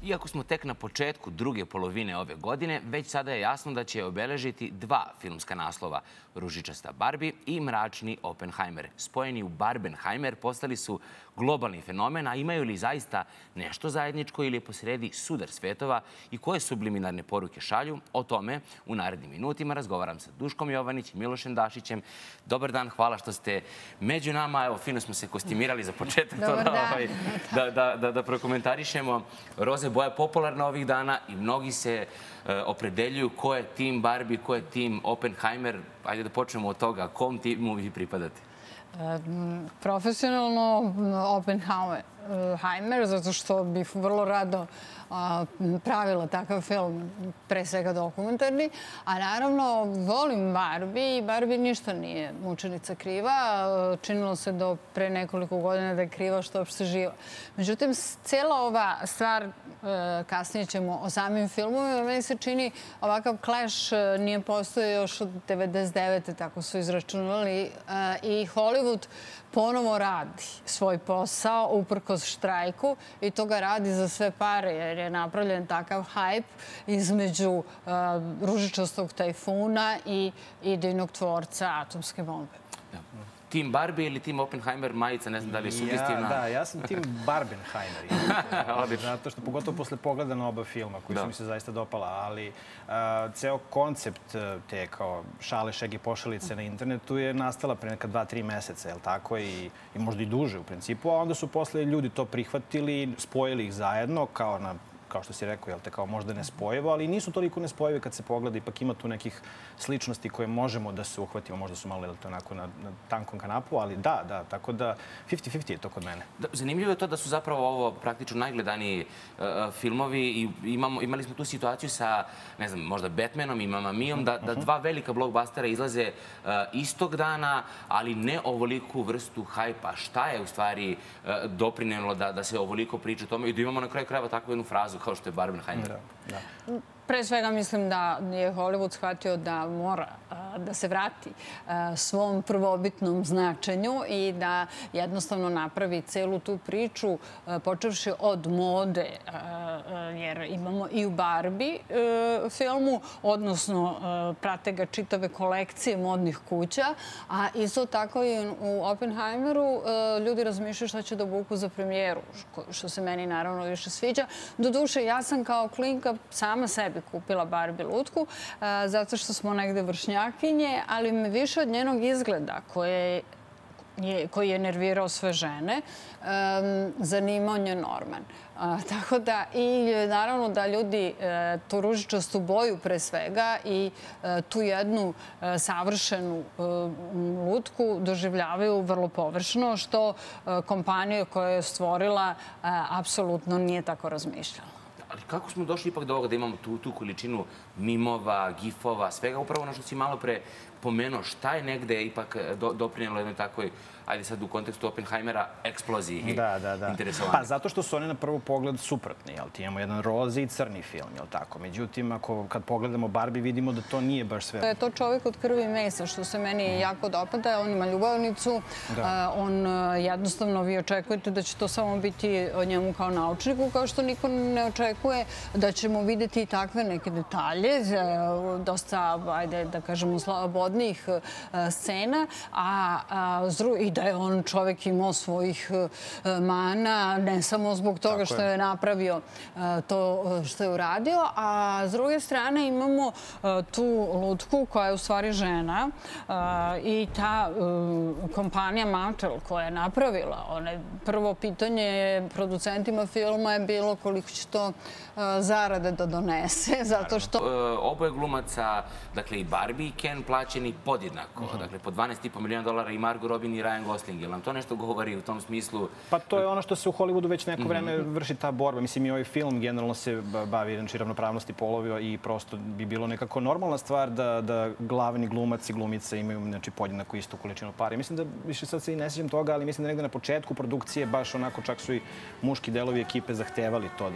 Iako smo tek na početku druge polovine ove godine, već sada je jasno da će obeležiti dva filmska naslova – Ružičasta Barbie i Mračni Oppenheimer. Spojeni u Barbenheimer postali su globalni fenomen, a imaju li zaista nešto zajedničko ili je posredi sudar svetova i koje subliminarne poruke šalju? O tome u narednim minutima razgovaram sa Duškom Jovanić i Milošem Dašićem. Dobar dan, hvala što ste među nama. Evo, fino smo se kostimirali za početak da prokomentarišemo. Roze boja popularna ovih dana i mnogi se opredeljuju ko je tim Barbie, ko je tim Oppenheimer. Ajde da počnemo od toga. Kom timu vi pripadate? Profesionalno Oppenheimer, zato što bih vrlo rado pravila takav film, pre svega dokumentarni. A naravno, volim Barbie i Barbie ništa nije mučenica kriva. Činilo se do pre nekoliko godina da je kriva što uopšte živa. Međutim, cijela ova stvar, kasnije ćemo o samim filmovima, meni se čini ovakav clash nije postojao još od 1999. Tako su izračunali. I Hollywood ponovo radi svoj posao uprkos štrajku i to ga radi za sve pare jer je napravljen takav hajp između ružičastog tajfuna i idejnog tvorca atomske bombe. Tim Barbie ili tim Oppenheimer, majica, ne znam da li je sugestivna. Da, ja sam tim Barbenheimer. Zato što pogotovo posle pogleda na oba filma koji su mi se zaista dopala, ali ceo koncept te kao šale, šege, pošalice na internetu je nastala pre neka 2-3 meseca, je li tako? I možda i duže u principu, a onda su posle ljudi to prihvatili, spojili ih zajedno kao što si rekao, kao možda nespojivo, ali nisu toliko nespojive kad se pogleda. Ipak ima tu nekih sličnosti koje možemo da se uhvatimo. Možda su malo onako na tankom kanapu, ali da, tako da 50-50 je to kod mene. Zanimljivo je to da su zapravo ovo praktično najgledaniji filmovi i imali smo tu situaciju sa, ne znam, možda Batmanom i Mamma Mijom, da dva velika blockbustera izlaze istog dana, ali ne ovoliku vrstu hajpa. Šta je u stvari doprinelo da se ovoliko priča o tome i da imamo na kraju krajeva takvu jednu frazu kao što je Barbenheimer? Pre svega mislim da je Hollywood shvatio da mora da se vrati svom prvobitnom značenju i da jednostavno napravi celu tu priču, počevši od mode, jer imamo i u Barbie filmu, odnosno prate ga čitave kolekcije modnih kuća, a isto tako i u Oppenheimeru ljudi razmišljaju šta će da obuku za premijeru, što se meni naravno više sviđa. Doduše, ja sam kao klinka sama sebi kupila Barbie lutku, zato što smo negde vršnjakinje, ali me više od njenog izgleda, koji je nervirao sve žene, zanimao nje Norman. Tako da, i naravno da ljudi tu ružičastu boju pre svega i tu jednu savršenu lutku doživljavaju vrlo površno, što kompanija koja je stvorila apsolutno nije tako razmišljala. Ali kako smo došli ipak do ovoga da imamo tu količinu mimova, gifova, svega upravo ono što si malo pre pomenuo, šta je negde ipak doprinjelo jednoj takvoj, ajde sad u kontekstu Oppenheimera, eksploziji interesovanja? Pa zato što su one na prvu pogled suprotni, jel ti? Imamo jedan rozi i crni film, jel tako? Međutim, kad pogledamo Barbie, vidimo da to nije baš sve. To je to čovjek od krvi i mesa, što se meni jako dopada. On ima ljubavnicu, on jednostavno, vi očekujete da će to samo biti o njemu kao naučniku, kao što niko ne očekuje da ćemo vidjeti i takve neke detalje, dosta, ajde da kažemo, slobodnijih scena, i da je on čovjek imao svojih mana, ne samo zbog toga što je napravio to što je uradio, a s druge strane imamo tu lutku koja je u stvari žena i ta kompanija Mattel koja je napravila. Prvo pitanje producentima filma je bilo koliko će to zarade da donese, zato što... Oboje glumaca, dakle i Barbie i Ken, plaćeni podjednako. Dakle, po $12,5 miliona i Margot Robbie i Ryan Gosling. Je li nam to nešto govori u tom smislu? Pa to je ono što se u Hollywoodu već neko vreme vrši ta borba. Mislim, i ovaj film generalno se bavi ravnopravnosti polova i prosto bi bilo nekako normalna stvar da glavni glumac i glumica imaju podjednako istu količinu para. Mislim da više sad se i ne sjećam toga, ali mislim da negde na početku produkcije baš onako čak su i muški delovi ekipe zahtevali to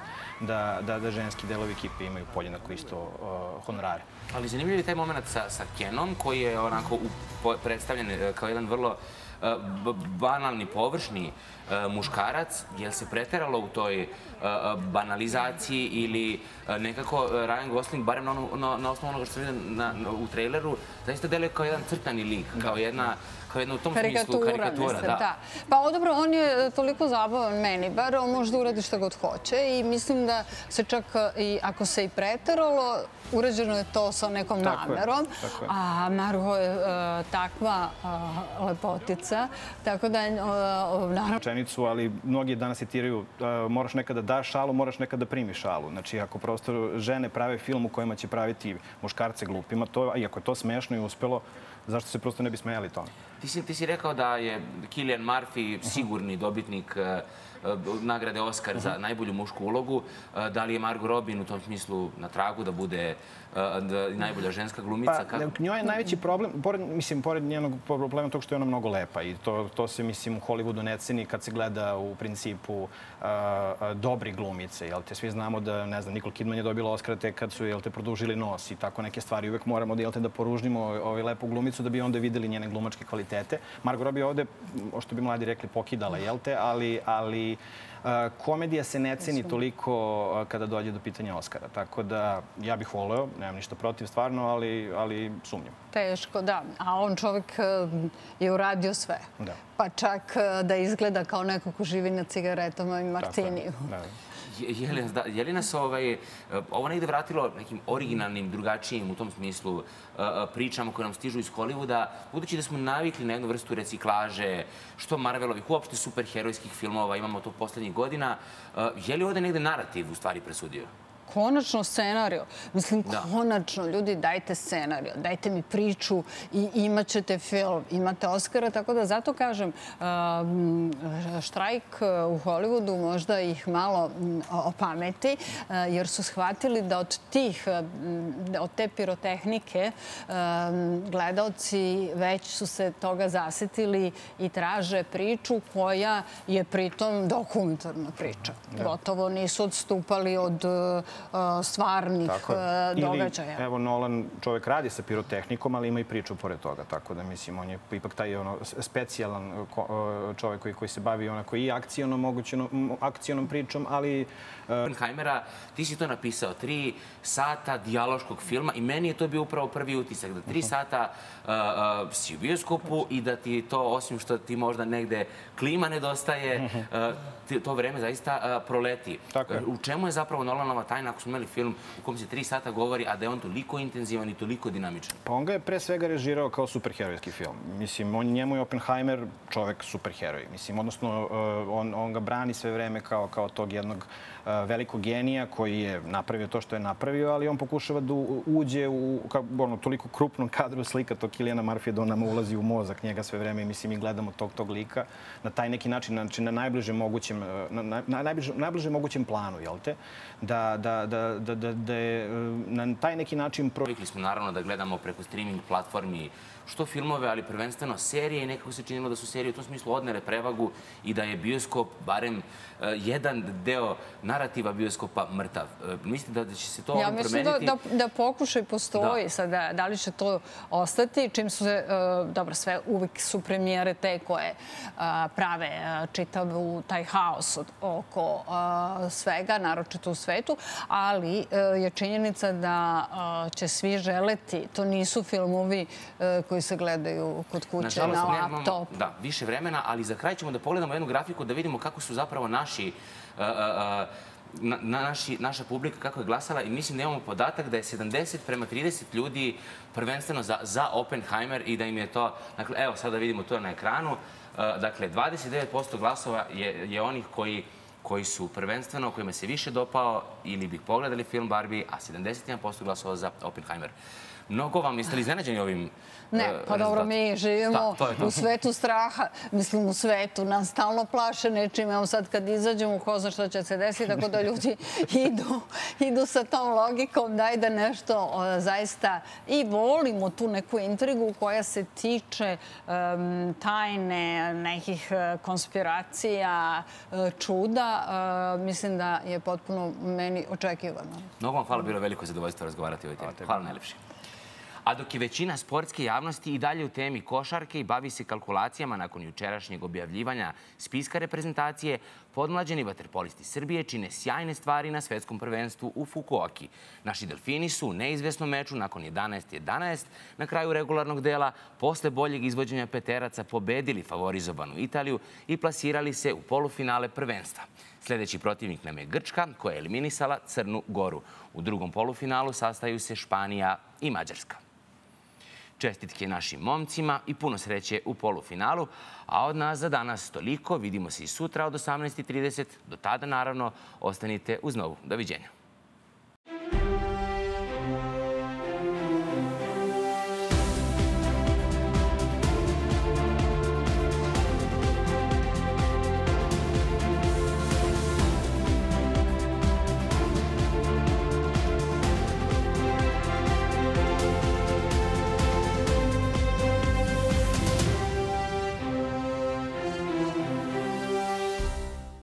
da ženski delovi ekipe imaju podjednako isto honorare. Ali zanimljiv je taj moment sa Kenom, koji je onako predstavljen kao jedan vrlo banalni, površni muškarac, je li se preteralo u toj banalizaciji ili nekako Ryan Gosling, barem na osnovu onoga što sam vidio u traileru, zaista deluje kao jedan crtani lik, kao jedna u tom smislu karikatura. Da. Pa dobro, on je toliko zabavan meni, bar on može da uradi šta god hoće i mislim da se čak i ako se i preteralo, urađeno je to sa nekom namerom, a Margot je takva lepotica, tako da naravno... Čenicu, ali mnogi danas citiraju moraš nekada da daš šalu, moraš nekada da primiš šalu. Znači, ako prosto žene prave film u kojima će praviti muškarce glupima, i ako je to smešno i uspelo, zašto se prosto ne bi smejali tome? Ti si rekao da je Cillian Murphy sigurni dobitnik nagrade Oscar za najbolju mušku ulogu. Da li je Margot Robin u tom smislu na tragu da bude najbolja ženska glumica? Njoj je najveći problem, pored njenog problema tog što je ona mnogo lepa i to se, mislim, u Hollywoodu ne ceni kad se gleda u principu dobri glumice. Svi znamo da, ne znam, Nicole Kidman je dobila Oscara tek kad su produžili nos i tako neke stvari. Uvek moramo da poružnimo lepu glumicu da bi onda videli njene glumačke kvalitete. Margot Robbie ovde, što bi mladi rekli, pokidala, ali komedija se ne ceni toliko kada dođe do pitanja Oscara. Tako da ja bih voleo, nemam ništa protiv stvarno, ali sumnjam. Teško, da. A on čovjek je uradio sve. Pa čak da izgleda kao neko ko živi na cigaretama i martiniju. Je li nas ovo negde vratilo nekim originalnim, drugačijim u tom smislu pričama koje nam stižu iz Hollywooda, budući da smo navikli na jednu vrstu reciklaže, što Marvelovih, uopšte superherojskih filmova, imamo to poslednjih godina, je li ovde negde narativ u stvari presudio? Konačno scenariju. Mislim, konačno, ljudi, dajte scenariju, dajte mi priču i imat ćete film, imate Oscara, tako da zato kažem, štrajk u Hollywoodu možda ih malo opameti, jer su shvatili da od te pirotehnike gledaoci već su se toga zasetili i traže priču koja je pritom dokumentarna priča. Gotovo nisu odstupali od stvarnih događaja. Ili, evo, Nolan čovjek radi sa pirotehnikom, ali ima i priču pored toga. Tako da, mislim, on je ipak taj specijalan čovjek koji se bavi onako i akcionom pričom, ali... Oppenheimera, ti si to napisao, 3 sata dijaloškog filma i meni je to bio upravo prvi utisak, da 3 sata si u bioskopu i da ti to, osim što ti možda negde klima nedostaje, to vreme zaista proleti. U čemu je zapravo Nolanova tajna ako smo imali film u kom se 3 sata govori, a da je on toliko intenzivan i toliko dinamičan? Pa on ga je pre svega režirao kao superherojski film. Mislim, njemu je Oppenheimer čovek superheroj. Mislim, odnosno, on ga brani sve vreme kao tog jednog velikog genija koji je napravio to što je napravio, ali on pokušava da uđe u toliko krupnom kadru slika tog Cilliana Murphy da on nam ulazi u mozak njega sve vreme i mislim mi gledamo tog lika na taj neki način, znači na najbližem mogućem planu, jel te? Da je na taj neki način... Vikli smo naravno da gledamo preko streaming platformi što filmove, ali prvenstveno serije i nekako se činilo da su serije u tom smislu odnele prevagu i da je bioskop, barem jedan deo narativa bioskopa, mrtav. Mislite da će se to ovdje promeniti? Ja mislim da pokušaj postoji. Sada, da li će to ostati? Čim su se, dobro, sve uvijek su premijere te koje prave čitavu taj haos oko svega, naročito u svetu, ali je činjenica da će svi želeti. To nisu filmovi koji se gledaju kod kuće na laptopu. Da, više vremena, ali za kraj ćemo da pogledamo jednu grafiku da vidimo kako su zapravo naša publika kako je glasala i mislim da imamo podatak da je 70:30 ljudi prvenstveno za Oppenheimer i da im je to, dakle, evo sada vidimo to na ekranu, dakle 29% glasova je onih koji su prvenstveno, kojima se više dopao ili bi pogledali film Barbie, a 71% glasova za Oppenheimer. Mnogo vam, jeste li iznenađeni ovim Ne, pa dobro, mi živimo u svetu straha. Mislim, u svetu nas stalno plaše nečim. Evo sad kad izađemo, ko zna što će se desiti, tako da ljudi idu sa tom logikom. Daj da nešto zaista i volimo tu neku intrigu koja se tiče tajne, nekih konspiracija, čuda. Mislim da je potpuno meni očekivano. Mnogo vam hvala, bilo veliko zadovoljstvo razgovarati o ovoj temi. Hvala najlepše. A dok je većina sportske javnosti i dalje u temi košarke i bavi se kalkulacijama nakon jučerašnjeg objavljivanja spiska reprezentacije, podmlađeni vaterpolisti Srbije čine sjajne stvari na svetskom prvenstvu u Fukuoki. Naši delfini su u neizvesnom meču nakon 11-11 na kraju regularnog dela posle boljeg izvođenja peteraca pobedili favorizovanu Italiju i plasirali se u polufinale prvenstva. Sljedeći protivnik nam je Grčka, koja je eliminisala Crnu Goru. U drugom polufinalu sastaju se Španija i Mađarska. Čestitke našim momcima i puno sreće u polufinalu. A od nas za danas toliko. Vidimo se i sutra od 18:30. Do tada, naravno, ostanite uz Novu. Doviđenja.